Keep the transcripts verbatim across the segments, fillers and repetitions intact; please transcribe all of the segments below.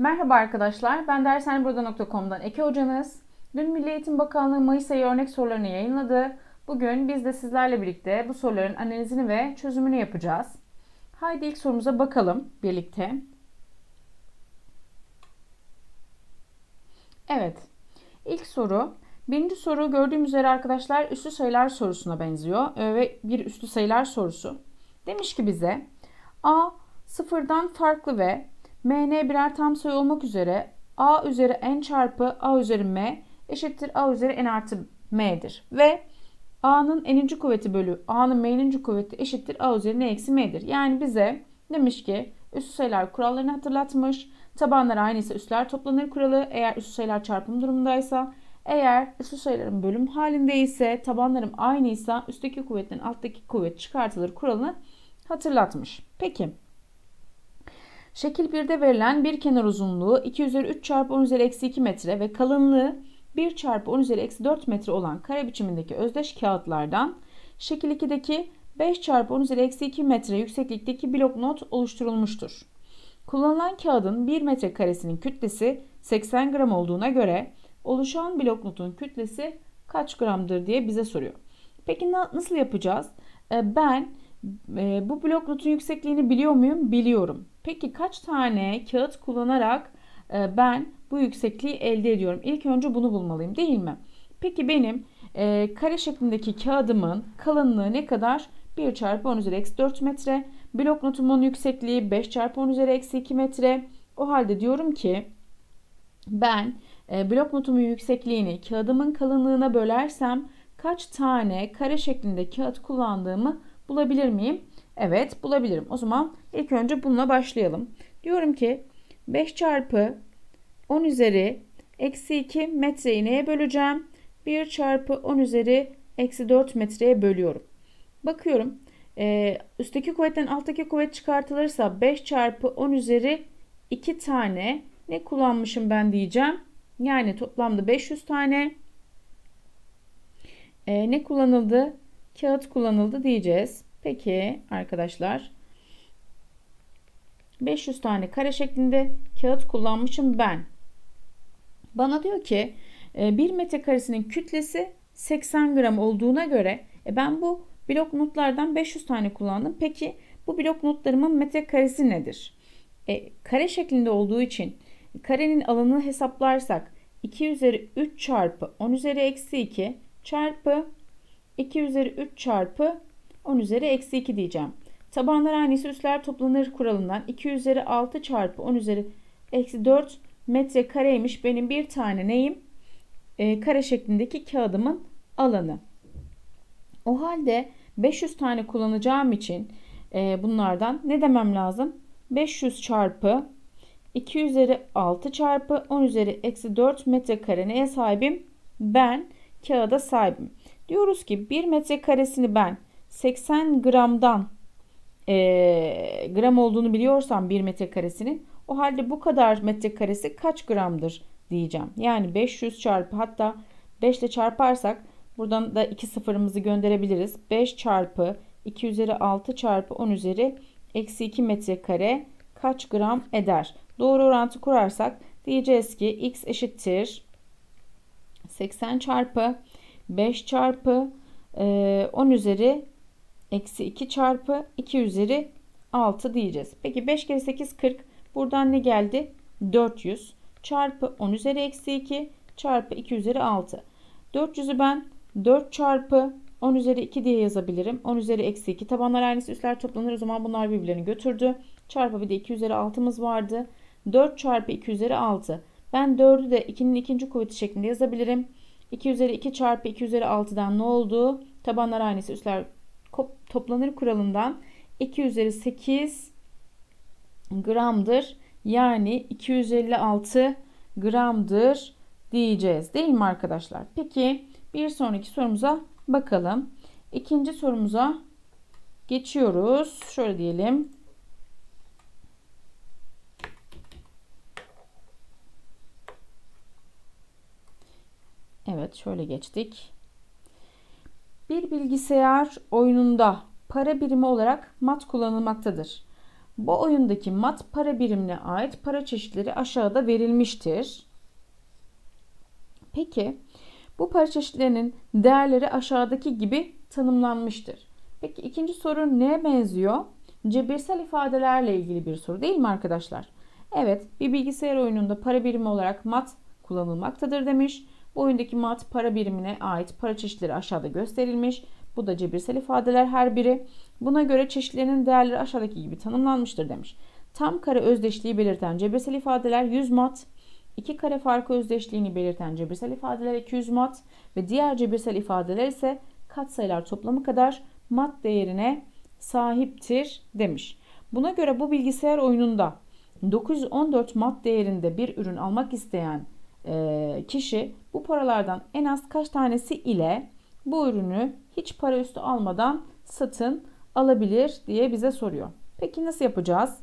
Merhaba arkadaşlar, ben dershaneburada nokta com'dan Eke hocanız. Dün Milli Eğitim Bakanlığı Mayıs ayı örnek sorularını yayınladı. Bugün biz de sizlerle birlikte bu soruların analizini ve çözümünü yapacağız. Haydi ilk sorumuza bakalım birlikte. Evet, ilk soru. Birinci soru gördüğümüz üzere arkadaşlar üslü sayılar sorusuna benziyor ve bir üslü sayılar sorusu. Demiş ki bize A sıfırdan farklı ve M, N birer tam sayı olmak üzere A üzeri N çarpı A üzeri M eşittir A üzeri N artı M'dir. Ve A'nın N'inci kuvveti bölü A'nın M'ninci kuvveti eşittir A üzeri N eksi M'dir. Yani bize demiş ki üslü sayılar kurallarını hatırlatmış. Tabanlar aynıysa üsler toplanır kuralı. Eğer üslü sayılar çarpım durumundaysa, eğer üslü sayıların bölüm halindeyse, tabanlarım aynıysa üstteki kuvvetten alttaki kuvvet çıkartılır kuralını hatırlatmış. Peki. Şekil birde verilen bir kenar uzunluğu iki üzeri üç çarpı on üzeri eksi iki metre ve kalınlığı bir çarpı on üzeri eksi dört metre olan kare biçimindeki özdeş kağıtlardan şekil ikideki beş çarpı on üzeri eksi iki metre yükseklikteki blok not oluşturulmuştur. Kullanılan kağıdın bir metre karesinin kütlesi seksen gram olduğuna göre oluşan blok notun kütlesi kaç gramdır diye bize soruyor. Peki nasıl yapacağız? Ben bu blok notun yüksekliğini biliyor muyum? Biliyorum. Peki kaç tane kağıt kullanarak ben bu yüksekliği elde ediyorum? İlk önce bunu bulmalıyım, değil mi? Peki benim e, kare şeklindeki kağıdımın kalınlığı ne kadar? bir çarpı on üzeri eksi dört metre. Blok notumun yüksekliği beş çarpı on üzeri eksi iki metre. O halde diyorum ki ben e, blok notumun yüksekliğini kağıdımın kalınlığına bölersem kaç tane kare şeklinde kağıt kullandığımı bulabilir miyim? Evet, bulabilirim. O zaman ilk önce bununla başlayalım. Diyorum ki beş çarpı on üzeri eksi iki metreyi neye böleceğim? bir çarpı on üzeri eksi dört metreye bölüyorum. Bakıyorum. E, üstteki kuvvetten alttaki kuvvet çıkartılırsa beş çarpı on üzeri iki tane ne kullanmışım ben diyeceğim. Yani toplamda beş yüz tane e, ne kullanıldı? Kağıt kullanıldı diyeceğiz. Peki arkadaşlar, beş yüz tane kare şeklinde kağıt kullanmışım ben. Bana diyor ki bir metre karesinin kütlesi seksen gram olduğuna göre e ben bu blok notlardan beş yüz tane kullandım. Peki bu blok notlarımın metre karesi nedir? E, kare şeklinde olduğu için karenin alanını hesaplarsak iki üzeri üç çarpı on üzeri eksi iki çarpı iki üzeri üç çarpı on üzeri eksi iki diyeceğim. Tabanlar aynıysa üsler toplanır kuralından iki üzeri altı çarpı on üzeri eksi dört metre kareymiş benim bir tane neyim? E, kare şeklindeki kağıdımın alanı. O halde beş yüz tane kullanacağım için e, bunlardan ne demem lazım? beş yüz çarpı iki üzeri altı çarpı on üzeri eksi dört metrekare neye sahibim? Ben kağıda sahibim. Diyoruz ki bir metre karesini ben seksen gramdan e, gram olduğunu biliyorsam bir metre karesinin, o halde bu kadar metrekaresi kaç gramdır diyeceğim. Yani beş yüz çarpı, hatta beş ile çarparsak buradan da iki sıfırımızı gönderebiliriz. beş çarpı iki üzeri altı çarpı on üzeri eksi iki metrekare kaç gram eder? Doğru orantı kurarsak diyeceğiz ki x eşittir seksen çarpı beş çarpı on üzeri eksi iki çarpı iki üzeri altı diyeceğiz. Peki beş kere sekiz kırk. Buradan ne geldi? dört yüz çarpı on üzeri eksi iki çarpı iki üzeri altı. dört yüzü ben dört çarpı on üzeri iki diye yazabilirim. on üzeri eksi iki. Tabanlar aynısı, üsler toplanır. O zaman bunlar birbirlerini götürdü. Çarpı bir de iki üzeri altımız vardı. dört çarpı iki üzeri altı. Ben dördü de ikinin ikinci kuvveti şeklinde yazabilirim. iki üzeri iki çarpı iki üzeri altıdan ne oldu? Tabanlar aynısı, üsler toplanır kuralından iki üzeri sekiz gramdır. Yani iki yüz elli altı gramdır diyeceğiz, değil mi arkadaşlar? Peki bir sonraki sorumuza bakalım. İkinci sorumuza geçiyoruz. Şöyle diyelim. Evet, şöyle geçtik. Bir bilgisayar oyununda para birimi olarak mat kullanılmaktadır. Bu oyundaki mat para birimine ait para çeşitleri aşağıda verilmiştir. Peki bu para çeşitlerinin değerleri aşağıdaki gibi tanımlanmıştır. Peki ikinci soru neye benziyor? Cebirsel ifadelerle ilgili bir soru değil mi arkadaşlar? Evet, bir bilgisayar oyununda para birimi olarak mat kullanılmaktadır demiş. Bu oyundaki mat para birimine ait para çeşitleri aşağıda gösterilmiş. Bu da cebirsel ifadeler her biri. Buna göre çeşitlerinin değerleri aşağıdaki gibi tanımlanmıştır demiş. Tam kare özdeşliği belirten cebirsel ifadeler yüz mat, iki kare farkı özdeşliğini belirten cebirsel ifadeler iki yüz mat ve diğer cebirsel ifadeler ise katsayılar toplamı kadar mat değerine sahiptir demiş. Buna göre bu bilgisayar oyununda dokuz yüz on dört mat değerinde bir ürün almak isteyen e, kişi bu paralardan en az kaç tanesi ile bu ürünü hiç para üstü almadan satın alabilir diye bize soruyor. Peki nasıl yapacağız?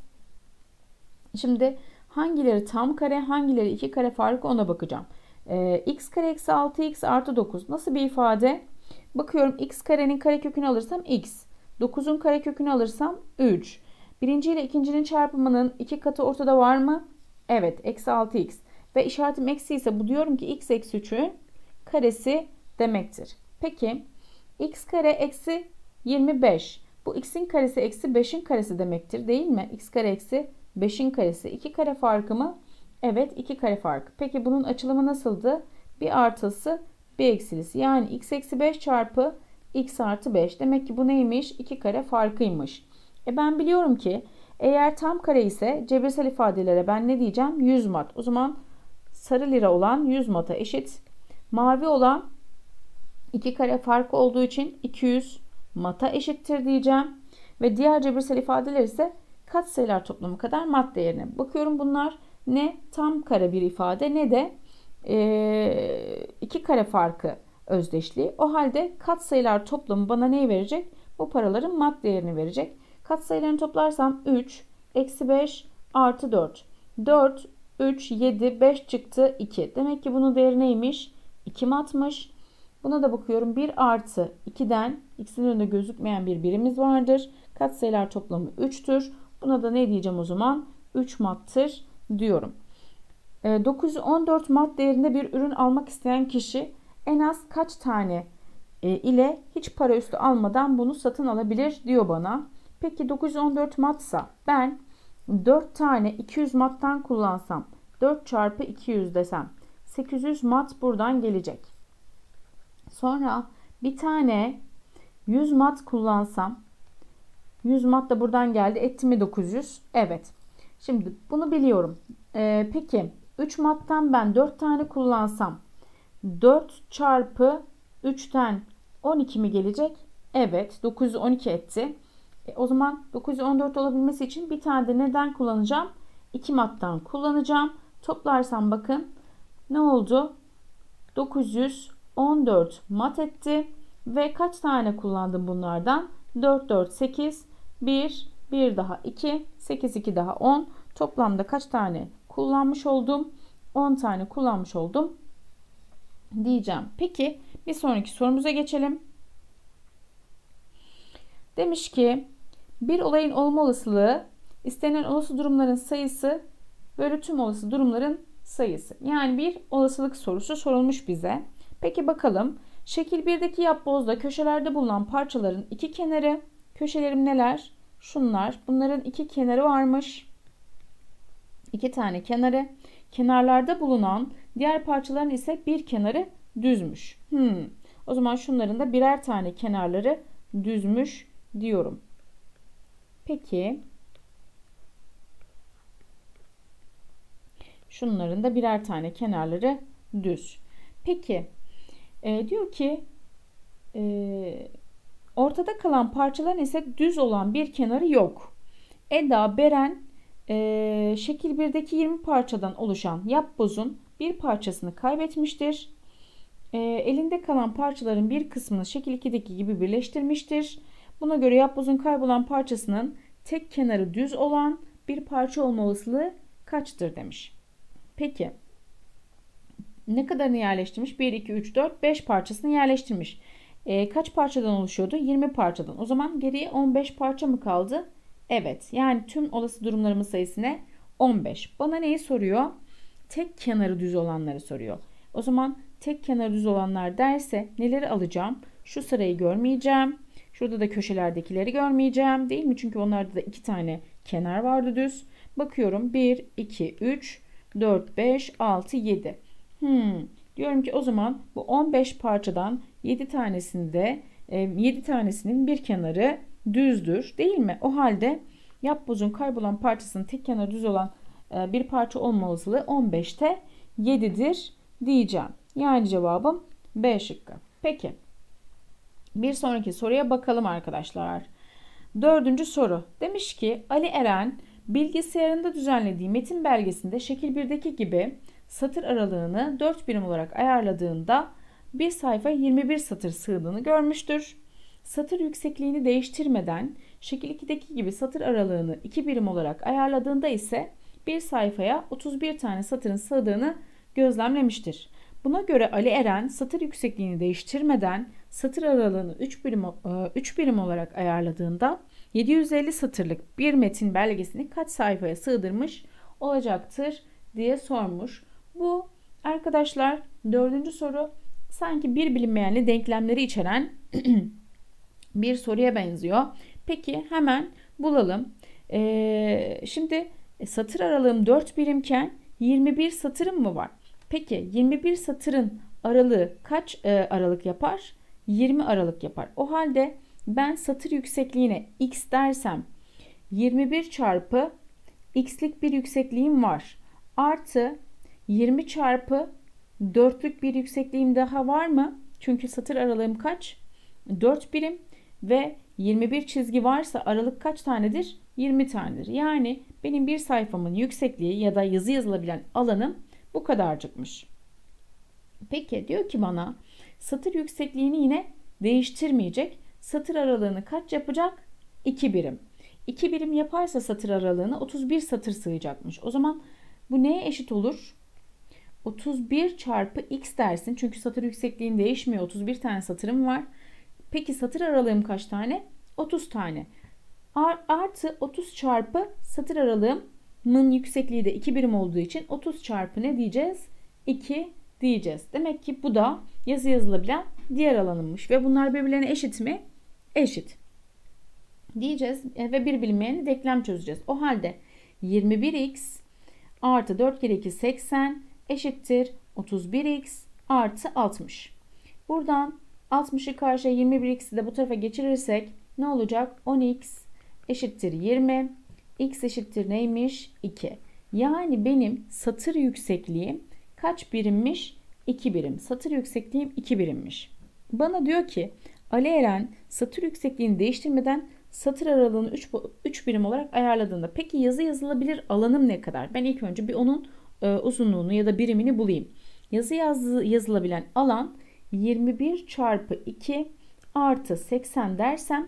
Şimdi hangileri tam kare, hangileri iki kare farkı ona bakacağım. Ee, x kare eksi altı x artı dokuz nasıl bir ifade? Bakıyorum x karenin karekökünü alırsam x. dokuzun karekökünü alırsam üç. Birinci ile ikincinin çarpımının iki katı ortada var mı? Evet, eksi altı x. Ve işaretim eksi ise bu diyorum ki x eksi üçün karesi demektir. Peki x kare eksi yirmi beş. Bu x'in karesi eksi beşin karesi demektir değil mi? X kare eksi beşin karesi. iki kare farkı mı? Evet, iki kare farkı. Peki bunun açılımı nasıldı? Bir artısı bir eksilisi. Yani x eksi beş çarpı x artı beş. Demek ki bu neymiş? iki kare farkıymış. E ben biliyorum ki eğer tam kare ise cebirsel ifadelere ben ne diyeceğim? yüz mat. O zaman sarı lira olan yüz mata eşit. Mavi olan iki kare farkı olduğu için iki yüz mata eşittir diyeceğim. Ve diğer cebirsel ifadeler ise katsayılar toplamı kadar mat değerine. Bakıyorum bunlar ne tam kare bir ifade ne de e, iki kare farkı özdeşliği. O halde katsayılar toplamı bana neyi verecek? Bu paraların mat değerini verecek. Katsayılarını toplarsam üç, eksi beş, artı dört. dört, üç, yedi, beş çıktı iki. Demek ki bunun değeri neymiş? iki matmış. Buna da bakıyorum. bir artı ikiden x'in önünde gözükmeyen bir birimiz vardır. Katsayılar toplamı üçtür. Buna da ne diyeceğim o zaman? üç mattır diyorum. dokuz yüz on dört mat değerinde bir ürün almak isteyen kişi en az kaç tane ile hiç para üstü almadan bunu satın alabilir diyor bana. Peki dokuz yüz on dört matsa ben dört tane iki yüz mattan kullansam dört çarpı iki yüz desem sekiz yüz mat buradan gelecek. Sonra bir tane yüz mat kullansam yüz mat da buradan geldi. Etti mi dokuz yüz? Evet. Şimdi bunu biliyorum. Ee, peki üç mattan ben dört tane kullansam dört çarpı üçten on iki mi gelecek? Evet. dokuz yüz on iki etti. E, o zaman dokuz yüz on dört olabilmesi için bir tane de neden kullanacağım? iki mattan kullanacağım. Toplarsam bakın ne oldu? dokuz yüz on dört mat etti. Ve kaç tane kullandım bunlardan? dört, dört, sekiz, bir, bir daha iki, sekiz, iki daha on. Toplamda kaç tane kullanmış oldum? on tane kullanmış oldum diyeceğim. Peki bir sonraki sorumuza geçelim. Demiş ki bir olayın olma olasılığı istenen olası durumların sayısı bölü tüm olası durumların sayısı. Yani bir olasılık sorusu sorulmuş bize. Peki bakalım. Şekil birdeki yapbozda köşelerde bulunan parçaların iki kenarı, köşelerim neler? Şunlar. Bunların iki kenarı varmış. İki tane kenarı. Kenarlarda bulunan diğer parçaların ise bir kenarı düzmüş. Hmm. O zaman şunların da birer tane kenarları düzmüş diyorum. Peki. Şunların da birer tane kenarları düz. Peki. E, diyor ki e, ortada kalan parçaların ise düz olan bir kenarı yok. Eda, Beren e, şekil birdeki yirmi parçadan oluşan yapbozun bir parçasını kaybetmiştir. E, elinde kalan parçaların bir kısmını şekil ikideki gibi birleştirmiştir. Buna göre yapbozun kaybolan parçasının tek kenarı düz olan bir parça olma olasılığı kaçtır demiş. Peki. Ne kadarını yerleştirmiş? bir, iki, üç, dört, beş parçasını yerleştirmiş. E, kaç parçadan oluşuyordu? yirmi parçadan. O zaman geriye on beş parça mı kaldı? Evet. Yani tüm olası durumlarımın sayısı ne? on beş. Bana neyi soruyor? Tek kenarı düz olanları soruyor. O zaman tek kenarı düz olanlar derse neleri alacağım? Şu sırayı görmeyeceğim. Şurada da köşelerdekileri görmeyeceğim. Değil mi? Çünkü onlarda da iki tane kenar vardı düz. Bakıyorum. bir, iki, üç, dört, beş, altı, yedi. Hmm. Diyorum ki o zaman bu on beş parçadan yedi tanesinde yedi tanesinin bir kenarı düzdür. Değil mi? O halde yapbozun kaybolan parçasının tek kenarı düz olan bir parça olma olasılığı on beşte yedidir diyeceğim. Yani cevabım B şıkkı. Peki. Bir sonraki soruya bakalım arkadaşlar. Dördüncü soru. Demiş ki Ali Eren bilgisayarında düzenlediği metin belgesinde şekil birdeki gibi satır aralığını dört birim olarak ayarladığında bir sayfa yirmi bir satır sığdığını görmüştür. Satır yüksekliğini değiştirmeden şekil ikideki gibi satır aralığını iki birim olarak ayarladığında ise bir sayfaya otuz bir tane satırın sığdığını gözlemlemiştir. Buna göre Ali Eren satır yüksekliğini değiştirmeden satır aralığını üç birim, üç birim olarak ayarladığında yedi yüz elli satırlık bir metin belgesini kaç sayfaya sığdırmış olacaktır diye sormuş. Bu arkadaşlar dördüncü soru sanki bir bilinmeyenli denklemleri içeren bir soruya benziyor. Peki hemen bulalım. Ee, şimdi satır aralığım dört birimken yirmi bir satırım mı var? Peki yirmi bir satırın aralığı kaç e, aralık yapar? yirmi aralık yapar. O halde ben satır yüksekliğine x dersem yirmi bir çarpı x'lik bir yüksekliğim var. Artı yirmi çarpı dörtlük bir yüksekliğim daha var mı? Çünkü satır aralığım kaç? dört birim ve yirmi bir çizgi varsa aralık kaç tanedir? yirmi tanedir. Yani benim bir sayfamın yüksekliği ya da yazı yazılabilen alanım bu kadarcıkmış. Peki diyor ki bana satır yüksekliğini yine değiştirmeyecek. Satır aralığını kaç yapacak? iki birim. iki birim yaparsa satır aralığına otuz bir satır sığacakmış. O zaman bu neye eşit olur? otuz bir çarpı x dersin. Çünkü satır yüksekliğin değişmiyor. otuz bir tane satırım var. Peki satır aralığım kaç tane? otuz tane. Artı otuz çarpı satır aralığımın yüksekliği de iki birim olduğu için otuz çarpı ne diyeceğiz? iki diyeceğiz. Demek ki bu da yazı yazılabilen diğer alanımmış. Ve bunlar birbirlerine eşit mi? Eşit. Diyeceğiz ve bir bilinmeyeni denklem çözeceğiz. O halde yirmi bir x artı dört kere iki seksen eşittir otuz bir x artı altmış. Buradan altmışı karşıya yirmi bir x'i de bu tarafa geçirirsek ne olacak? on x eşittir yirmi. X eşittir neymiş? iki. Yani benim satır yüksekliğim kaç birimmiş? iki birim. Satır yüksekliğim iki birimmiş. Bana diyor ki Ali Eren satır yüksekliğini değiştirmeden satır aralığını üç birim olarak ayarladığında peki yazı yazılabilir alanım ne kadar? Ben ilk önce bir onun e, uzunluğunu ya da birimini bulayım. Yazı yazı, yazılabilen alan yirmi bir çarpı iki artı seksen dersem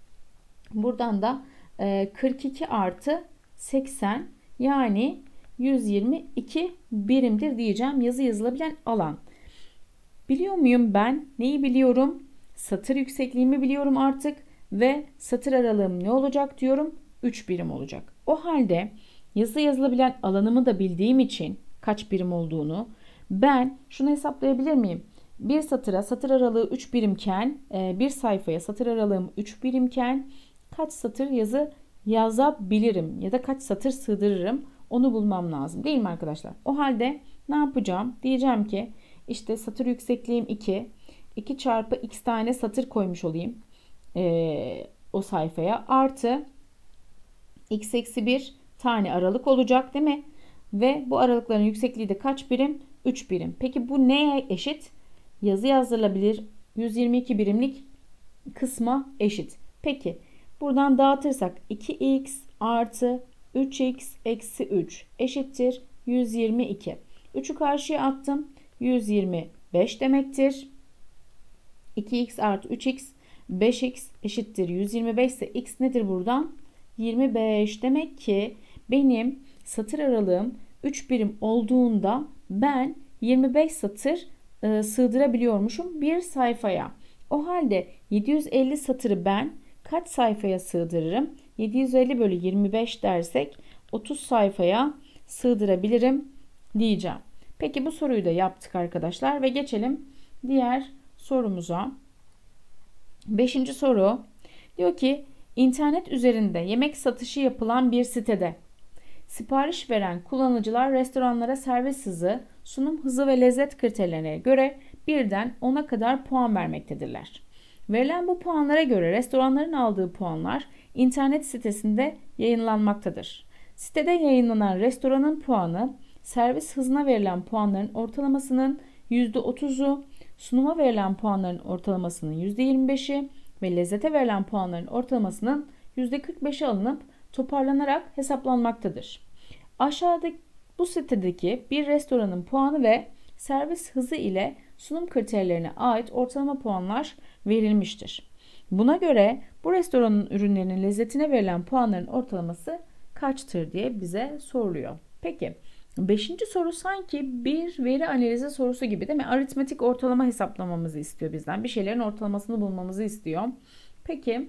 buradan da e, kırk iki artı seksen yani yüz yirmi iki birimdir diyeceğim yazı yazılabilen alan. Biliyor muyum ben? Neyi biliyorum? Satır yüksekliğimi biliyorum artık ve satır aralığım ne olacak diyorum? üç birim olacak. O halde yazı yazılabilen alanımı da bildiğim için kaç birim olduğunu ben şunu hesaplayabilir miyim? Bir satıra satır aralığı üç birimken bir sayfaya satır aralığım üç birimken kaç satır yazı yazabilirim ya da kaç satır sığdırırım onu bulmam lazım değil mi arkadaşlar? O halde ne yapacağım? Diyeceğim ki işte satır yüksekliğim iki. iki çarpı x tane satır koymuş olayım ee, o sayfaya. Artı x eksi bir tane aralık olacak değil mi? Ve bu aralıkların yüksekliği de kaç birim? üç birim. Peki bu neye eşit? Yazı yazılabilir yüz yirmi iki birimlik kısma eşit. Peki buradan dağıtırsak iki x artı üç x eksi üç eşittir yüz yirmi iki. üçü karşıya attım. yüz yirmi beş demektir. iki x artı üç x beş x eşittir yüz yirmi beş ise x nedir buradan? yirmi beş. Demek ki benim satır aralığım üç birim olduğunda ben yirmi beş satır e, sığdırabiliyormuşum bir sayfaya. O halde yedi yüz elli satırı ben kaç sayfaya sığdırırım? yedi yüz elli bölü yirmi beş dersek otuz sayfaya sığdırabilirim diyeceğim. Peki bu soruyu da yaptık arkadaşlar ve geçelim diğer sorumuza. Beşinci soru diyor ki internet üzerinde yemek satışı yapılan bir sitede sipariş veren kullanıcılar restoranlara servis hızı, sunum hızı ve lezzet kriterlerine göre birden ona kadar puan vermektedirler. Verilen bu puanlara göre restoranların aldığı puanlar internet sitesinde yayınlanmaktadır. Sitede yayınlanan restoranın puanı, servis hızına verilen puanların ortalamasının yüzde otuzu, sunuma verilen puanların ortalamasının yüzde yirmi beşi ve lezzete verilen puanların ortalamasının yüzde kırk beşi alınıp toparlanarak hesaplanmaktadır. Aşağıda bu sitedeki bir restoranın puanı ve servis hızı ile sunum kriterlerine ait ortalama puanlar verilmiştir. Buna göre bu restoranın ürünlerinin lezzetine verilen puanların ortalaması kaçtır diye bize soruluyor. Peki beşinci soru sanki bir veri analizi sorusu gibi değil mi? Aritmetik ortalama hesaplamamızı istiyor bizden. Bir şeylerin ortalamasını bulmamızı istiyor. Peki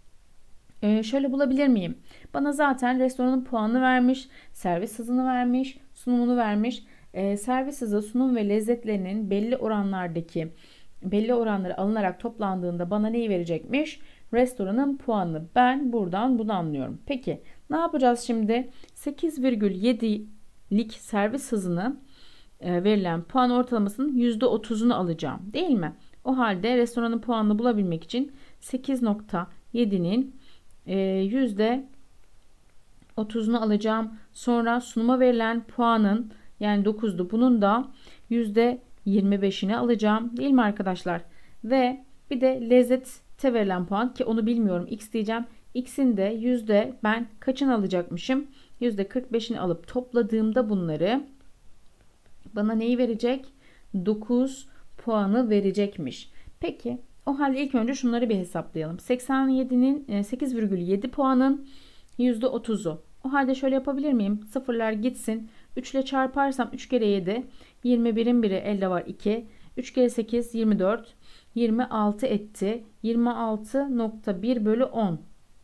Ee, şöyle bulabilir miyim? Bana zaten restoranın puanını vermiş, servis hızını vermiş, sunumunu vermiş. Ee, servis hızı, sunum ve lezzetlerinin belli oranlardaki belli oranları alınarak toplandığında bana neyi verecekmiş? Restoranın puanını. Ben buradan bunu anlıyorum. Peki ne yapacağız şimdi? sekiz virgül yedilik servis hızını e, verilen puan ortalamasının yüzde otuzunu alacağım. Değil mi? O halde restoranın puanını bulabilmek için sekiz virgül yedinin yüzde otuzunu alacağım. Sonra sunuma verilen puanın yani dokuzdu. Bunun da yüzde yirmi beşini alacağım. Değil mi arkadaşlar? Ve bir de lezzete verilen puan ki onu bilmiyorum. X diyeceğim. X'in de yüzde ben kaçını alacakmışım? yüzde kırk beşini alıp topladığımda bunları bana neyi verecek? dokuz puanı verecekmiş. Peki o halde ilk önce şunları bir hesaplayalım. seksen yedinin sekiz virgül yedi puanın yüzde otuzu. O halde şöyle yapabilir miyim? Sıfırlar gitsin. üç ile çarparsam üç kere yedi. yirmi birin biri elde var iki. üç kere sekiz yirmi dört. yirmi altı etti. yirmi altı virgül bir bölü on.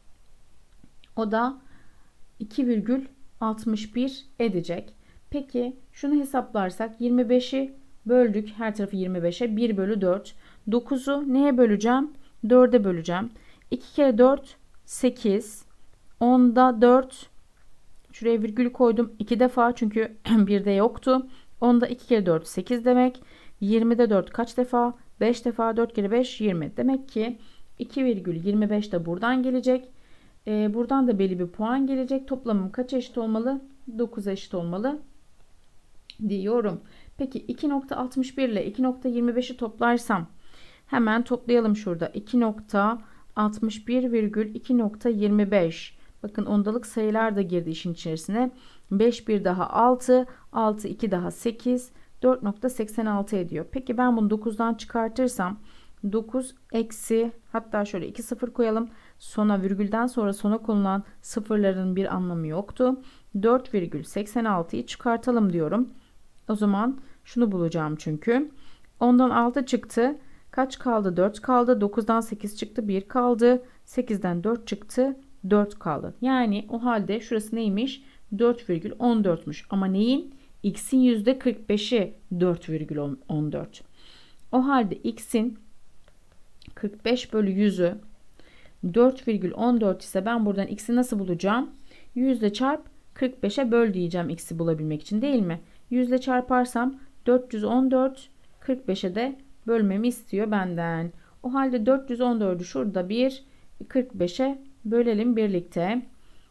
O da iki virgül altmış bir edecek. Peki şunu hesaplarsak yirmi beşi böldük. Her tarafı yirmi beşe. bir bölü dört. dokuzu neye böleceğim? dörde böleceğim. iki kere dört sekiz. onda dört. Şuraya virgül koydum. iki defa çünkü birde yoktu. onda iki kere dört sekiz demek. yirmide dört kaç defa? beş defa. dört kere beş yirmi. Demek ki iki virgül yirmi beş de buradan gelecek. Ee, buradan da belli bir puan gelecek. Toplamım kaç eşit olmalı? dokuza eşit olmalı diyorum. Peki iki virgül altmış bir ile iki virgül yirmi beşi toplarsam hemen toplayalım şurada. iki virgül altmış bir virgül iki virgül yirmi beş. Bakın ondalık sayılar da girdi işin içerisine. beş bir daha altı. altı iki daha sekiz. dört virgül seksen altı ediyor. Peki ben bunu dokuzdan çıkartırsam dokuz eksi hatta şöyle iki sıfır koyalım. Sona virgülden sonra sona konulan sıfırların bir anlamı yoktu. dört virgül seksen altıyı çıkartalım diyorum. O zaman şunu bulacağım çünkü. ondan altı çıktı. Kaç kaldı? dört kaldı. dokuzdan sekiz çıktı. bir kaldı. sekizden dört çıktı. dört kaldı. Yani o halde şurası neymiş? dört virgül on dörtmüş. Ama neyin? X'in yüzde kırk beşi dört virgül on dört. O halde X'in kırk beş bölü yüzü dört virgül on dört ise ben buradan X'i nasıl bulacağım? yüzde çarp kırk beşe böl diyeceğim X'i bulabilmek için değil mi? yüz ile çarparsam dört yüz on dört, kırk beşe de bölmemi istiyor benden. O halde dört yüz on dördü şurada bir, kırk beşe bölelim birlikte.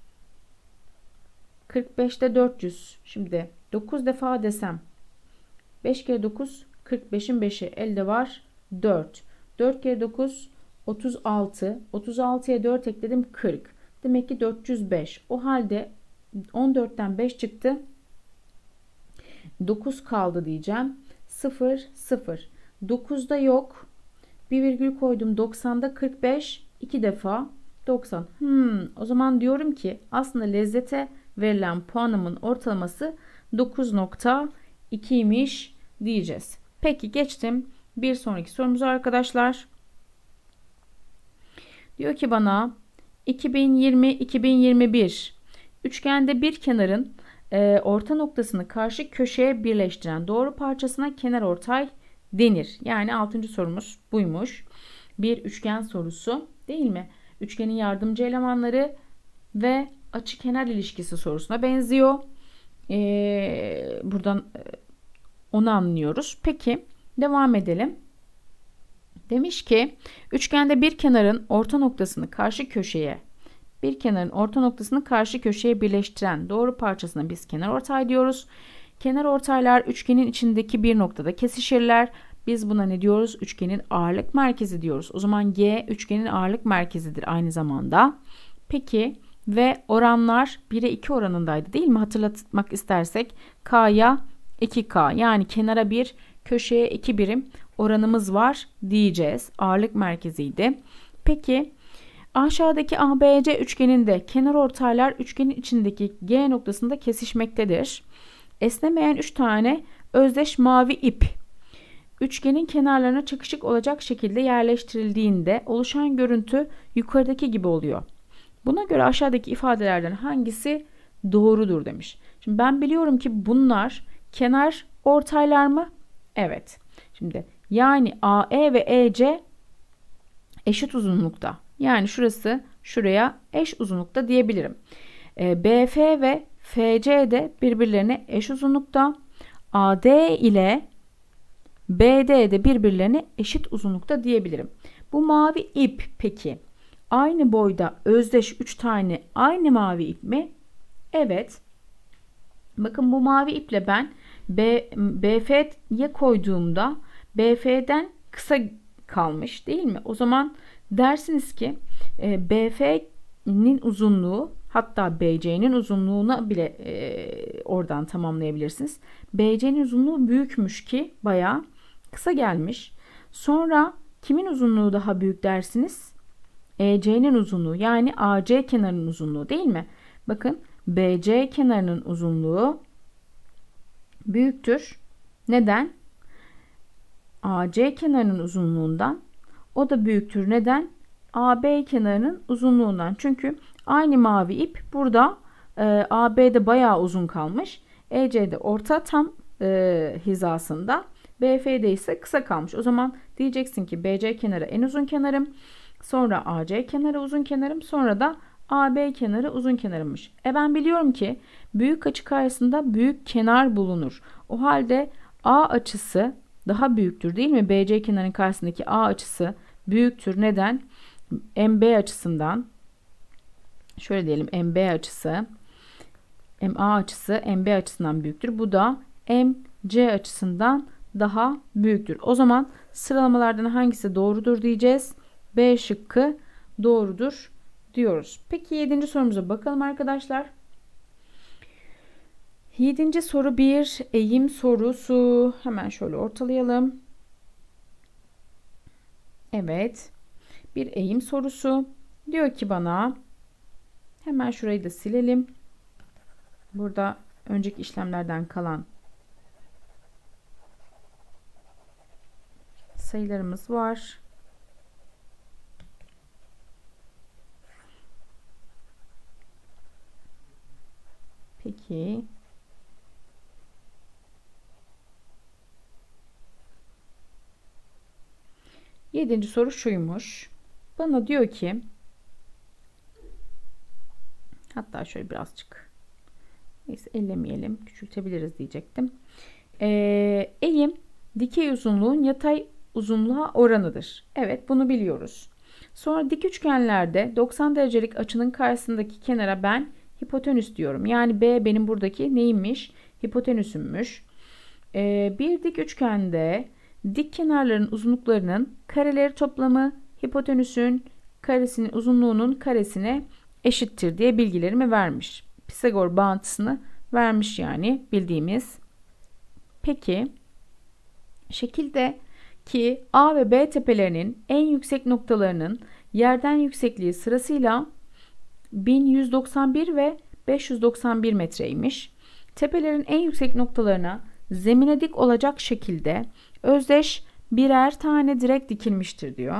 kırk beşte dört yüz. Şimdi dokuz defa desem beş kere dokuz kırk beşin beşi elde var dört. dört kere dokuz otuz altı. otuz altıya dört ekledim kırk. Demek ki dört yüz beş. O halde on dörtten beş çıktı. dokuz kaldı diyeceğim. sıfır sıfır. dokuzda yok. Bir virgül koydum. doksanda kırk beş. iki defa doksan. Hmm, o zaman diyorum ki aslında lezzete verilen puanımın ortalaması dokuz virgül ikiymiş diyeceğiz. Peki geçtim bir sonraki sorumuza arkadaşlar. Diyor ki bana iki bin yirmi iki bin yirmi bir üçgende bir kenarın e, orta noktasını karşı köşeye birleştiren doğru parçasına kenarortay denir. Yani altıncı sorumuz buymuş. Bir üçgen sorusu değil mi? Üçgenin yardımcı elemanları ve açı-kenar ilişkisi sorusuna benziyor. Ee, buradan onu anlıyoruz. Peki devam edelim. Demiş ki üçgende bir kenarın orta noktasını karşı köşeye bir kenarın orta noktasını karşı köşeye birleştiren doğru parçasına biz kenarortay diyoruz. Kenarortaylar üçgenin içindeki bir noktada kesişirler. Biz buna ne diyoruz? Üçgenin ağırlık merkezi diyoruz. O zaman G üçgenin ağırlık merkezidir aynı zamanda. Peki ve oranlar bire iki oranındaydı değil mi? Hatırlatmak istersek K'ya iki K, yani kenara bir, köşeye iki birim oranımız var diyeceğiz. Ağırlık merkeziydi. Peki aşağıdaki A B C üçgeninde kenarortaylar üçgenin içindeki G noktasında kesişmektedir. Esnemeyen üç tane özdeş mavi ip üçgenin kenarlarına çakışık olacak şekilde yerleştirildiğinde oluşan görüntü yukarıdaki gibi oluyor. Buna göre aşağıdaki ifadelerden hangisi doğrudur demiş. Şimdi ben biliyorum ki bunlar kenar ortaylar mı? Evet. Şimdi yani A E ve E C eşit uzunlukta. Yani şurası şuraya eş uzunlukta diyebilirim. E, B F ve F C de birbirlerine eş uzunlukta. A D ile B D de birbirlerine eşit uzunlukta diyebilirim. Bu mavi ip peki aynı boyda özdeş üç tane aynı mavi ip mi? Evet. Bakın bu mavi iple ben B, B F'ye koyduğumda B F'den kısa kalmış değil mi? O zaman dersiniz ki e, B F'nin uzunluğu, hatta B C'nin uzunluğuna bile e, oradan tamamlayabilirsiniz. B C'nin uzunluğu büyükmüş ki bayağı kısa gelmiş. Sonra kimin uzunluğu daha büyük dersiniz? E C'nin uzunluğu, yani A C kenarının uzunluğu değil mi? Bakın B C kenarının uzunluğu büyüktür. Neden? A C kenarının uzunluğundan. O da büyüktür. Neden? A B kenarının uzunluğundan. Çünkü aynı mavi ip burada e, A B'de bayağı uzun kalmış. E C'de orta tam e, hizasında. B F'de ise kısa kalmış. O zaman diyeceksin ki B C kenarı en uzun kenarım. Sonra A C kenarı uzun kenarım. Sonra da A B kenarı uzun kenarımmış. E ben biliyorum ki büyük açı karşısında büyük kenar bulunur. O halde A açısı daha büyüktür değil mi? B C kenarının karşısındaki A açısı büyüktür. Neden? M B açısından şöyle diyelim, M B açısı M A açısı M B açısından büyüktür. Bu da M C açısından daha büyüktür. O zaman sıralamalardan hangisi doğrudur diyeceğiz. B şıkkı doğrudur diyoruz. Peki yedinci sorumuza bakalım arkadaşlar. Yedinci soru bir eğim sorusu. Hemen şöyle ortalayalım. Evet. Bir eğim sorusu. Diyor ki bana, hemen şurayı da silelim. Burada önceki işlemlerden kalan sayılarımız var. Peki. Yedinci soru şuymuş. Bana diyor ki, hatta şöyle birazcık, neyse ellemeyelim, küçültebiliriz diyecektim. Ee, eğim dikey uzunluğun yatay uzunluğa oranıdır. Evet, bunu biliyoruz. Sonra dik üçgenlerde doksan derecelik açının karşısındaki kenara ben hipotenüs diyorum. Yani B benim buradaki neymiş? Hipotenüsümmüş. Ee, bir dik üçgende dik kenarların uzunluklarının kareleri toplamı hipotenüsün karesinin uzunluğunun karesine eşittir diye bilgilerimi vermiş. Pisagor bağıntısını vermiş, yani bildiğimiz. Peki şekilde ki A ve B tepelerinin en yüksek noktalarının yerden yüksekliği sırasıyla bin yüz doksan bir ve beş yüz doksan bir metreymiş. Tepelerin en yüksek noktalarına zemine dik olacak şekilde özdeş birer tane direk dikilmiştir diyor.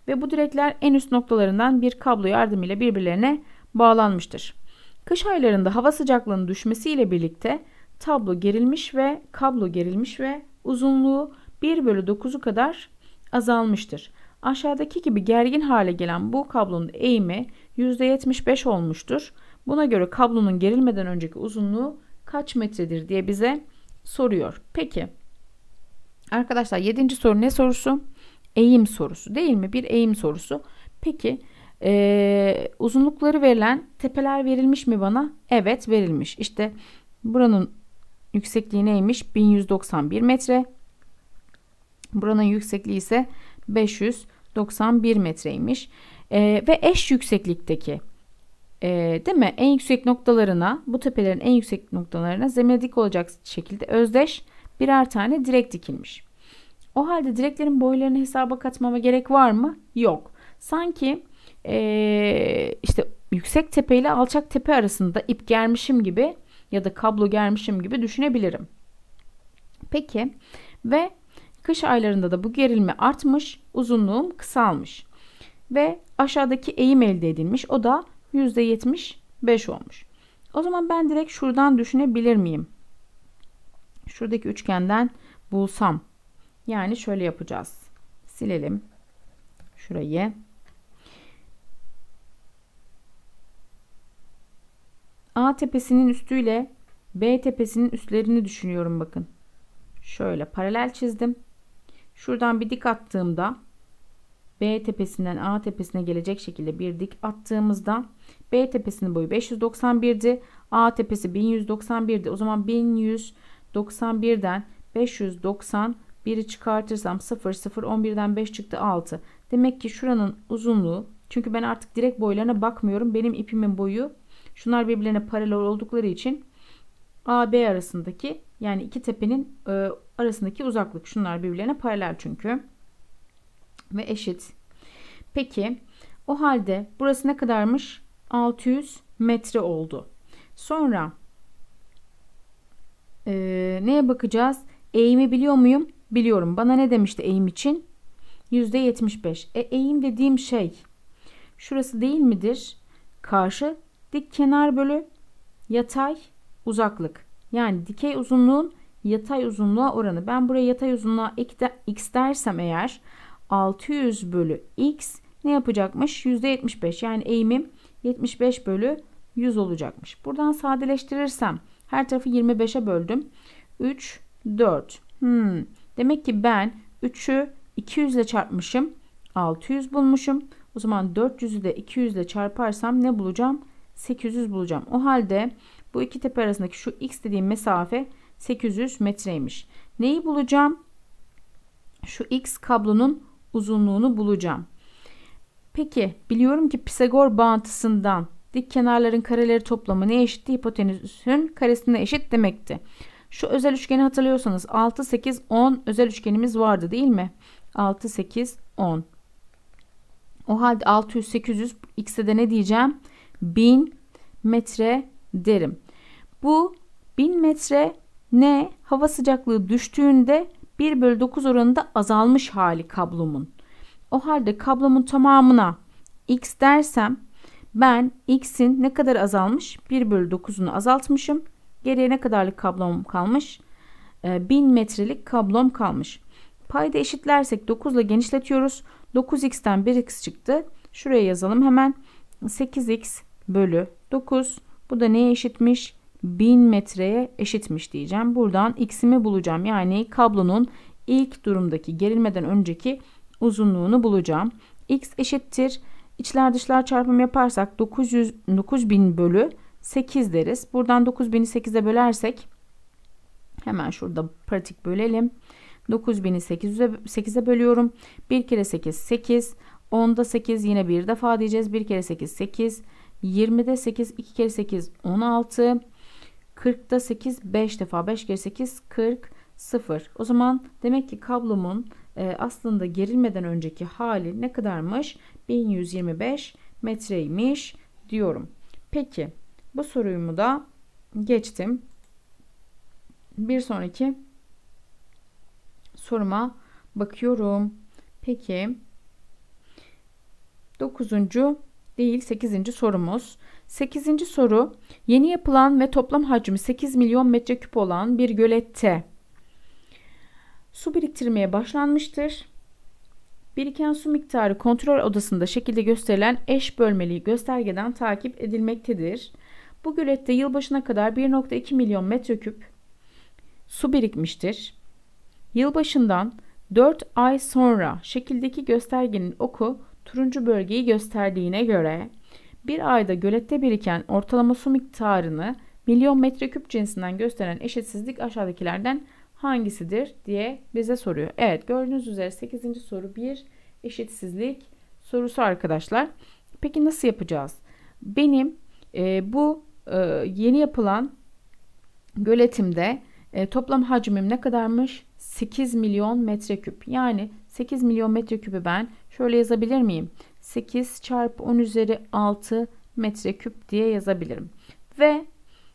ve bu direkler en üst noktalarından bir kablo yardımıyla birbirlerine bağlanmıştır. Kış aylarında hava sıcaklığının düşmesiyle birlikte tablo gerilmiş ve kablo gerilmiş ve uzunluğu bir bölü dokuzu kadar azalmıştır. Aşağıdaki gibi gergin hale gelen bu kablonun eğimi yüzde yetmiş beş olmuştur. Buna göre kablonun gerilmeden önceki uzunluğu kaç metredir diye bize soruyor. Peki arkadaşlar, yedinci soru ne sorusu? Eğim sorusu değil mi? Bir eğim sorusu. Peki ee, uzunlukları verilen tepeler verilmiş mi bana? Evet, verilmiş. İşte buranın yüksekliği neymiş? bin yüz doksan bir metre. Buranın yüksekliği ise beş yüz doksan bir metreymiş. Ee, ve eş yükseklikteki e, değil mi? En yüksek noktalarına, bu tepelerin en yüksek noktalarına zemine dik olacak şekilde özdeş birer tane direk dikilmiş. O halde direklerin boylarını hesaba katmama gerek var mı? Yok. Sanki ee, işte yüksek tepe ile alçak tepe arasında ip germişim gibi ya da kablo germişim gibi düşünebilirim. Peki ve kış aylarında da bu gerilme artmış, uzunluğum kısalmış ve aşağıdaki eğim elde edilmiş. O da yüzde yetmiş beş olmuş. O zaman ben direkt şuradan düşünebilir miyim? Şuradaki üçgenden bulsam. Yani şöyle yapacağız. Silelim şurayı. A tepesinin üstüyle B tepesinin üstlerini düşünüyorum bakın. Şöyle paralel çizdim. Şuradan bir dik attığımda B tepesinden A tepesine gelecek şekilde bir dik attığımızda B tepesinin boyu beş yüz doksan birdi. A tepesi bin yüz doksan birdi. O zaman bin yüz doksan birden beş yüz doksan biri çıkartırsam sıfır, sıfır, on birden beş çıktı altı. Demek ki şuranın uzunluğu, çünkü ben artık direkt boylarına bakmıyorum. Benim ipimin boyu, şunlar birbirlerine paralel oldukları için A B arasındaki, yani iki tepenin e, arasındaki uzaklık, şunlar birbirlerine paralel çünkü ve eşit. Peki o halde burası ne kadarmış? altı yüz metre oldu. Sonra e, neye bakacağız? Eğimi biliyor muyum? Biliyorum. Bana ne demişti eğim için? yüzde yetmiş beş. E, eğim dediğim şey şurası değil midir? Karşı dik kenar bölü yatay uzaklık. Yani dikey uzunluğun yatay uzunluğa oranı. Ben buraya yatay uzunluğa x dersem eğer altı yüz bölü x ne yapacakmış? yüzde yetmiş beş. Yani eğimim yetmiş beş bölü yüz olacakmış. Buradan sadeleştirirsem her tarafı yirmi beşe böldüm. üç, dört. Hmm. Demek ki ben üçü iki yüz ile çarpmışım. altı yüz bulmuşum. O zaman dört yüzü de iki yüz ile çarparsam ne bulacağım? sekiz yüz bulacağım. O halde bu iki tepe arasındaki şu x dediğim mesafe sekiz yüz metreymiş. Neyi bulacağım? Şu x kablonun uzunluğunu bulacağım. Peki biliyorum ki Pisagor bağıntısından dik kenarların kareleri toplamı neye eşitti? Hipotenüsün karesine eşit demekti. Şu özel üçgeni hatırlıyorsanız altı, sekiz, on özel üçgenimiz vardı değil mi? altı, sekiz, on. O halde altı yüz, sekiz yüz, x'e de ne diyeceğim? bin metre derim. Bu bin metre ne? Hava sıcaklığı düştüğünde bir bölü dokuz oranında azalmış hali kablomun. O halde kablomun tamamına x dersem ben x'in ne kadar azalmış? bir bölü dokuzunu azaltmışım. Geriye ne kadarlık kablom kalmış? Ee, bin metrelik kablom kalmış. Payda eşitlersek dokuz ile genişletiyoruz. dokuz x'ten bir x çıktı. Şuraya yazalım hemen. sekiz x bölü dokuz. Bu da neye eşitmiş? bin metreye eşitmiş diyeceğim. Buradan x'imi bulacağım. Yani kablonun ilk durumdaki gerilmeden önceki uzunluğunu bulacağım. X eşittir. İçler dışlar çarpımı yaparsak dokuz yüz, dokuz bin bölü sekiz deriz. Buradan dokuz bini sekize bölersek hemen şurada pratik bölelim. dokuz bini sekize bölüyorum. bir kere sekiz sekiz. onda sekiz yine bir defa diyeceğiz. bir kere sekiz sekiz. yirmide sekiz, iki kere sekiz on altı. kırkta sekiz beş defa. beş kere sekiz kırk. sıfır. O zaman demek ki kablomun e, aslında gerilmeden önceki hali ne kadarmış? bin yüz yirmi beş metreymiş diyorum. Peki bu soruyu da geçtim. Bir sonraki soruma bakıyorum. Peki dokuzuncu değil sekizinci sorumuz. sekizinci soru, yeni yapılan ve toplam hacmi sekiz milyon metreküp olan bir gölette su biriktirmeye başlanmıştır. Biriken su miktarı kontrol odasında şekilde gösterilen eş bölmeli göstergeden takip edilmektedir. Bu gölette yılbaşına kadar bir nokta iki milyon metreküp su birikmiştir. Yılbaşından dört ay sonra şekildeki göstergenin oku turuncu bölgeyi gösterdiğine göre bir ayda gölette biriken ortalama su miktarını milyon metreküp cinsinden gösteren eşitsizlik aşağıdakilerden hangisidir diye bize soruyor. Evet, gördüğünüz üzere sekizinci soru bir eşitsizlik sorusu arkadaşlar. Peki nasıl yapacağız? Benim e, bu e, yeni yapılan göletimde e, toplam hacmim ne kadarmış? sekiz milyon metreküp. Yani sekiz milyon metreküpü ben şöyle yazabilir miyim? sekiz çarpı on üzeri altı metreküp diye yazabilirim. Ve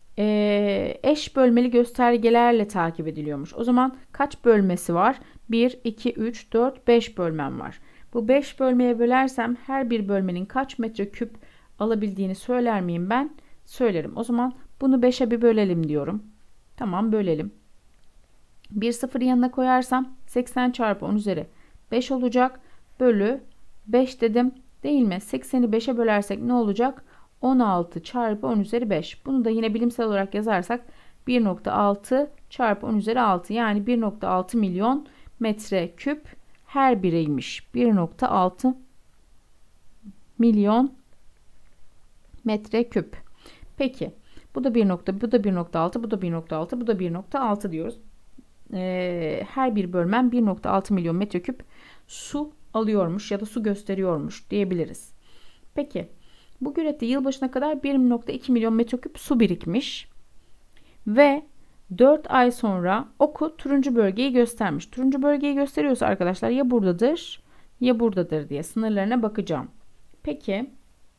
e, eş bölmeli göstergelerle takip ediliyormuş. O zaman kaç bölmesi var? bir, iki, üç, dört, beş bölmem var. Bu beş bölmeye bölersem her bir bölmenin kaç metreküp alabildiğini söyler miyim ben? Söylerim. O zaman bunu beşe bir bölelim diyorum. Tamam, bölelim. bir sıfır yanına koyarsam seksen çarpı on üzeri beş olacak. Bölü beş dedim değil mi? sekseni beşe bölersek ne olacak? on altı çarpı on üzeri beş. Bunu da yine bilimsel olarak yazarsak bir nokta altı çarpı on üzeri altı, yani bir nokta altı milyon metreküp her biriymiş. bir nokta altı milyon metreküp. Peki bu da bir nokta, bu da bir nokta altı, bu da bir nokta altı, bu da bir nokta altı diyoruz. Ee, her bir bölmem bir nokta altı milyon metreküp su alıyormuş ya da su gösteriyormuş diyebiliriz. Peki bu gölette yılbaşına kadar bir nokta iki milyon metreküp su birikmiş ve dört ay sonra oku turuncu bölgeyi göstermiş. Turuncu bölgeyi gösteriyorsa arkadaşlar ya buradadır ya buradadır diye sınırlarına bakacağım. Peki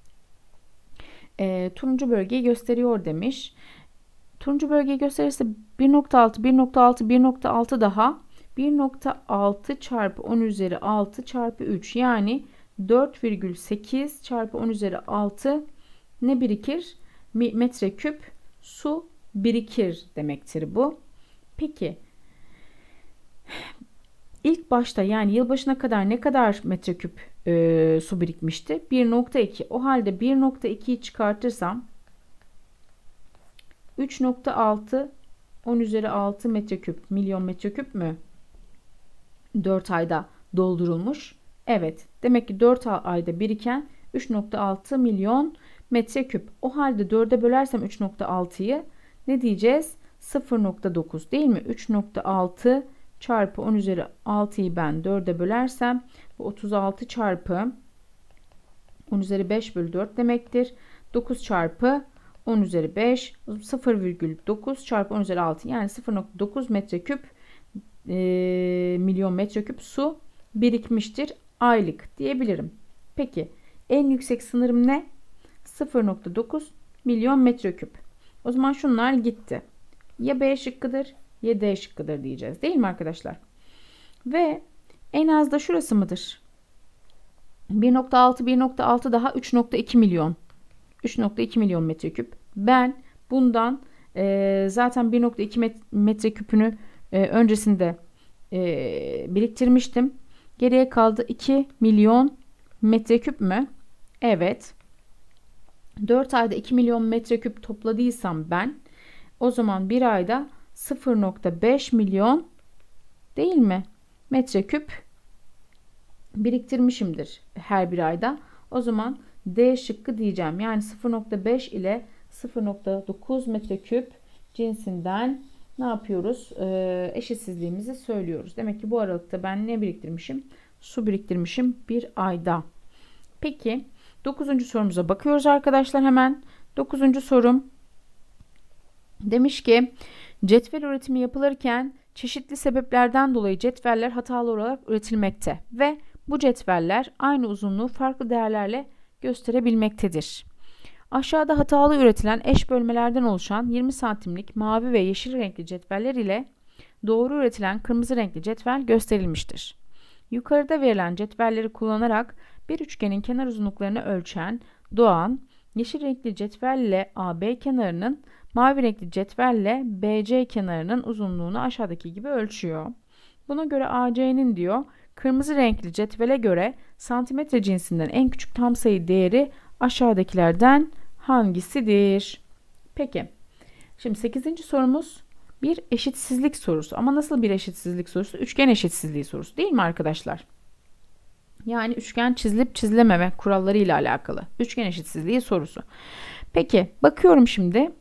e, turuncu bölgeyi gösteriyor demiş. Turuncu bölgeyi gösterirse bir nokta altı, bir nokta altı, bir nokta altı daha bir nokta altı çarpı on üzeri altı çarpı üç, yani dört virgül sekiz çarpı on üzeri altı ne birikir? Metreküp su birikir demektir bu. Peki ilk başta yani yılbaşına kadar ne kadar metreküp e, su birikmişti? bir nokta iki. O halde bir nokta ikiyi çıkartırsam üç nokta altı on üzeri altı metreküp, milyon metreküp mü dört ayda doldurulmuş? Evet. Demek ki dört ayda biriken üç nokta altı milyon metreküp. O halde dörde bölersem üç nokta altıyı ne diyeceğiz? sıfır nokta dokuz değil mi? üç nokta altı çarpı on üzeri altıyı ben dörde bölersem bu otuz altı çarpı on üzeri beş bölü dört demektir. dokuz çarpı on üzeri beş, sıfır virgül dokuz çarpı on üzeri altı, yani sıfır nokta dokuz metreküp e, milyon metreküp su birikmiştir aylık diyebilirim. Peki en yüksek sınırım ne? sıfır nokta dokuz milyon metreküp. O zaman şunlar gitti. Ya B şıkkıdır ya D şıkkıdır diyeceğiz değil mi arkadaşlar? Ve en az da şurası mıdır? bir nokta altı, bir nokta altı daha üç nokta iki milyon. üç nokta iki milyon metreküp. Ben bundan e, zaten bir nokta iki metreküpünü e, öncesinde e, biriktirmiştim. Geriye kaldı iki milyon metreküp mü? Evet. dört ayda iki milyon metreküp topladıysam ben, o zaman bir ayda sıfır nokta beş milyon değil mi? Metreküp biriktirmişimdir her bir ayda. O zaman D şıkkı diyeceğim. Yani sıfır nokta beş ile sıfır nokta dokuz metreküp cinsinden ne yapıyoruz? Ee, eşitsizliğimizi söylüyoruz. Demek ki bu aralıkta ben ne biriktirmişim? Su biriktirmişim bir ayda. Peki dokuzuncu sorumuza bakıyoruz arkadaşlar hemen. dokuzuncu sorum demiş ki cetvel üretimi yapılırken çeşitli sebeplerden dolayı cetveller hatalı olarak üretilmekte ve bu cetveller aynı uzunluğu farklı değerlerle gösterebilmektedir. Aşağıda hatalı üretilen eş bölmelerden oluşan yirmi santimlik mavi ve yeşil renkli cetveller ile doğru üretilen kırmızı renkli cetvel gösterilmiştir. Yukarıda verilen cetvelleri kullanarak Bir üçgenin kenar uzunluklarını ölçen Doğan, yeşil renkli cetvelle A B kenarının, mavi renkli cetvelle B C kenarının uzunluğunu aşağıdaki gibi ölçüyor. Buna göre A C'nin diyor, kırmızı renkli cetvele göre santimetre cinsinden en küçük tam sayı değeri aşağıdakilerden hangisidir? Peki, şimdi sekizinci sorumuz bir eşitsizlik sorusu. Ama nasıl bir eşitsizlik sorusu? Üçgen eşitsizliği sorusu değil mi arkadaşlar? Yani üçgen çizilip çizilememe kuralları ile alakalı. Üçgen eşitsizliği sorusu. Peki, bakıyorum şimdi.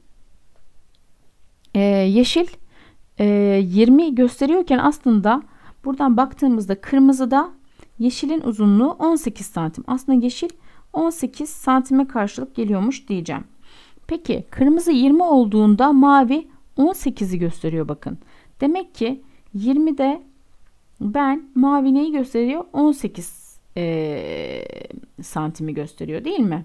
Ee, yeşil e, yirmi gösteriyorken aslında buradan baktığımızda kırmızıda yeşilin uzunluğu on sekiz santim. Aslında yeşil on sekiz santime karşılık geliyormuş diyeceğim. Peki kırmızı yirmi olduğunda mavi on sekizi gösteriyor bakın. Demek ki yirmide ben mavi neyi gösteriyor? on sekiz e, santimi gösteriyor değil mi?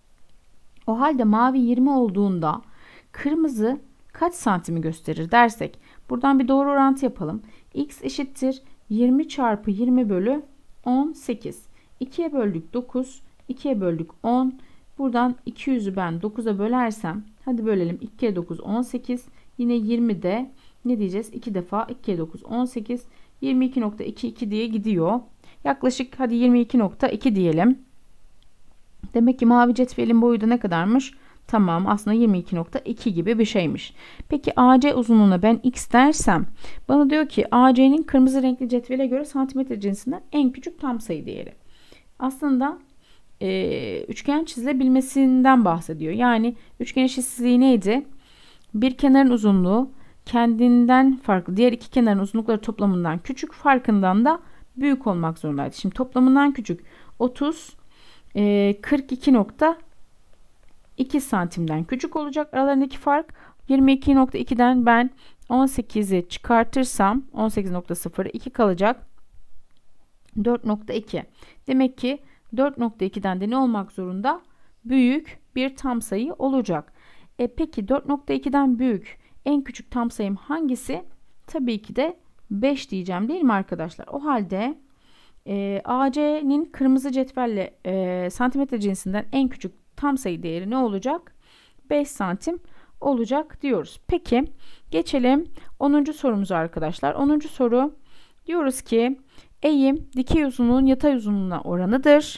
O halde mavi yirmi olduğunda kırmızı kaç santimi gösterir dersek buradan bir doğru orantı yapalım. X eşittir yirmi çarpı yirmi bölü on sekiz. ikiye böldük dokuz. ikiye böldük on. Buradan iki yüzü ben dokuza bölersem, hadi bölelim, iki kere dokuz on sekiz. Yine yirmide ne diyeceğiz? iki defa iki kere dokuz on sekiz. yirmi iki nokta iki iki diye gidiyor. Yaklaşık hadi yirmi iki nokta iki diyelim. Demek ki mavi cetvelin boyu da ne kadarmış? Tamam, aslında yirmi iki nokta iki gibi bir şeymiş. Peki A C uzunluğuna ben X dersem bana diyor ki A C'nin kırmızı renkli cetvele göre santimetre cinsinden en küçük tam sayı değeri. Aslında e, üçgen çizilebilmesinden bahsediyor. Yani üçgen eşitsizliği neydi? Bir kenarın uzunluğu kendinden farklı, diğer iki kenarın uzunlukları toplamından küçük, farkından da büyük olmak zorundaydı. Şimdi toplamından küçük otuz, e, kırk iki nokta iki santimden küçük olacak. Aralarındaki fark yirmi iki nokta iki'den ben on sekizi çıkartırsam on sekiz nokta sıfır iki kalacak. dört nokta iki. Demek ki dört nokta iki'den de ne olmak zorunda? Büyük bir tam sayı olacak. E peki dört nokta iki'den büyük en küçük tam sayım hangisi? Tabii ki de beş diyeceğim değil mi arkadaşlar? O halde e, A C'nin kırmızı cetvelle e, santimetre cinsinden en küçük tam sayı değeri ne olacak? beş santim olacak diyoruz. Peki geçelim onuncu sorumuza arkadaşlar. onuncu soru diyoruz ki eğim dikey uzunluğun yatay uzunluğuna oranıdır.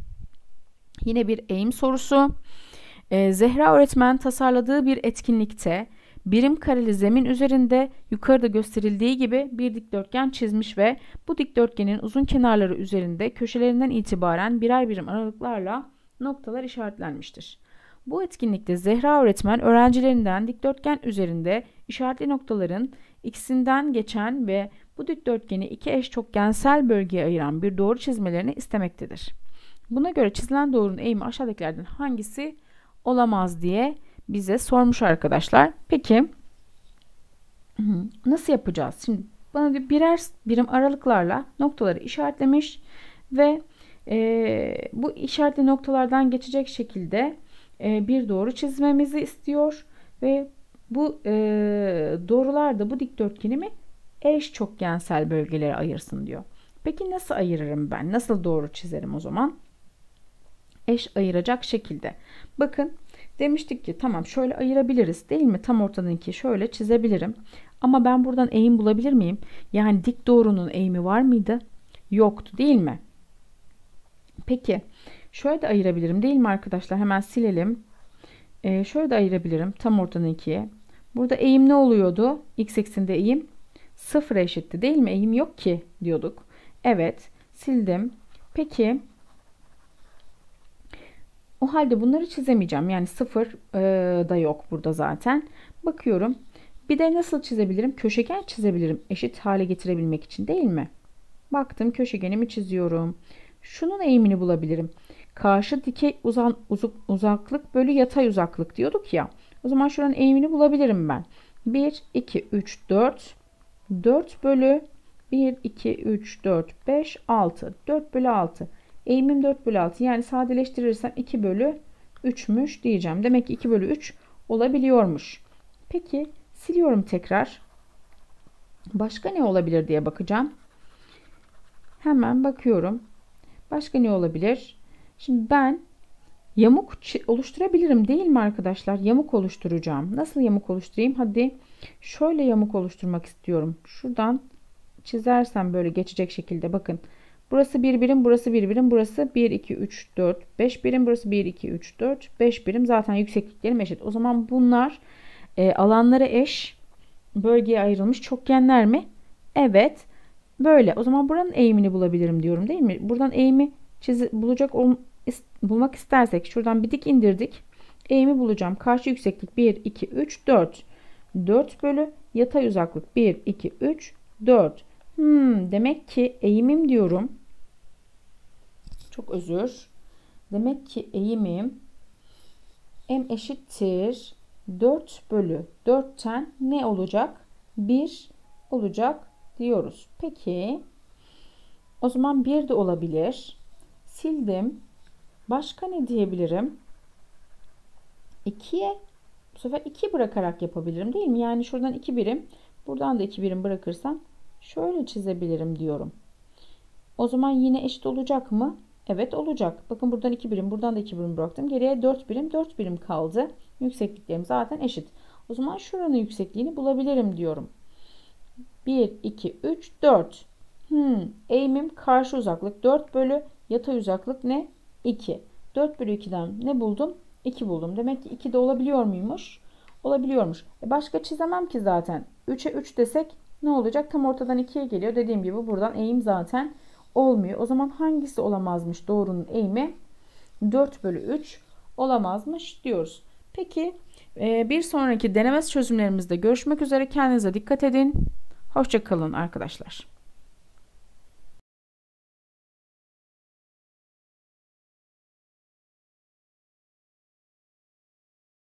Yine bir eğim sorusu. Ee, Zehra öğretmen tasarladığı bir etkinlikte birim kareli zemin üzerinde yukarıda gösterildiği gibi bir dikdörtgen çizmiş ve bu dikdörtgenin uzun kenarları üzerinde köşelerinden itibaren birer birim aralıklarla noktalar işaretlenmiştir. Bu etkinlikte Zehra öğretmen öğrencilerinden dikdörtgen üzerinde işaretli noktaların ikisinden geçen ve bu dikdörtgeni iki eş çokgensel bölgeye ayıran bir doğru çizmelerini istemektedir. Buna göre çizilen doğrunun eğimi aşağıdakilerden hangisi olamaz diye bize sormuş arkadaşlar. Peki nasıl yapacağız? Şimdi bana birer birim aralıklarla noktaları işaretlemiş ve e, bu işaretli noktalardan geçecek şekilde e, bir doğru çizmemizi istiyor ve bu e, doğrular da bu dikdörtgenimi eş çokgensel bölgelere ayırsın diyor. Peki nasıl ayırırım ben? Nasıl doğru çizerim o zaman? Eş ayıracak şekilde. Bakın demiştik ki tamam şöyle ayırabiliriz değil mi? Tam ortadaki şöyle çizebilirim. Ama ben buradan eğim bulabilir miyim? Yani dik doğrunun eğimi var mıydı? Yoktu değil mi? Peki şöyle de ayırabilirim değil mi arkadaşlar? Hemen silelim. Ee, şöyle de ayırabilirim tam ortadan ikiye. Burada eğim ne oluyordu? X ekseninde eğim sıfıra eşitti değil mi? Eğim yok ki diyorduk. Evet sildim. Peki o halde bunları çizemeyeceğim. Yani sıfır e, da yok burada zaten. Bakıyorum. Bir de nasıl çizebilirim? Köşegen çizebilirim. Eşit hale getirebilmek için değil mi? Baktım köşegenimi çiziyorum. Şunun eğimini bulabilirim. Karşı dikey uzan, uzak, uzaklık bölü yatay uzaklık diyorduk ya. O zaman şuranın eğimini bulabilirim ben. bir, iki, üç, dört. dört bölü bir, iki, üç, dört, beş, altı. dört bölü altı. Eğimim dört bölü altı. Yani sadeleştirirsem iki bölü üç'müş diyeceğim. Demek ki iki bölü üç olabiliyormuş. Peki siliyorum tekrar. Başka ne olabilir diye bakacağım. Hemen bakıyorum. Başka ne olabilir? Şimdi ben yamuk oluşturabilirim değil mi arkadaşlar? Yamuk oluşturacağım. Nasıl yamuk oluşturayım? Hadi şöyle yamuk oluşturmak istiyorum. Şuradan çizersem böyle geçecek şekilde bakın. Burası bir birim, burası bir birim, burası bir, iki, üç, dört, beş birim, burası bir, iki, üç, dört, beş birim. Zaten yüksekliklerim eşit. O zaman bunlar e, alanları eş, bölgeye ayrılmış çokgenler mi? Evet. Böyle. O zaman buranın eğimini bulabilirim diyorum değil mi? Buradan eğimi çizi, bulacak ol, is, bulmak istersek şuradan bir dik indirdik. Eğimi bulacağım. Karşı yükseklik bir, iki, üç, dört. dört bölü yatay uzaklık bir, iki, üç, dört. Hmm, demek ki eğimim diyorum. Çok özür. Demek ki eğimim m eşittir dört bölü dörtten ne olacak? bir olacak diyoruz. Peki o zaman bir de olabilir. Sildim. Başka ne diyebilirim? ikiye bu sefer iki bırakarak yapabilirim değil mi? Yani şuradan iki birim, buradan da iki birim bırakırsam şöyle çizebilirim diyorum. O zaman yine eşit olacak mı? Evet olacak. Bakın buradan iki birim, buradan da iki birim bıraktım. Geriye dört birim, dört birim kaldı. Yüksekliklerim zaten eşit. O zaman şuranın yüksekliğini bulabilirim diyorum. bir, iki, üç, dört. Hmm, eğimim karşı uzaklık dört bölü yatay uzaklık ne? iki. dört bölü ikiden ne buldum? iki buldum. Demek ki iki de olabiliyor muymuş? Olabiliyormuş. E başka çizemem ki zaten. üçe üç desek ne olacak? Tam ortadan ikiye geliyor. Dediğim gibi buradan eğim zaten olmuyor. O zaman hangisi olamazmış doğrunun eğimi? dört bölü üç olamazmış diyoruz. Peki bir sonraki deneme çözümlerimizde görüşmek üzere. Kendinize dikkat edin. Hoşça kalın arkadaşlar.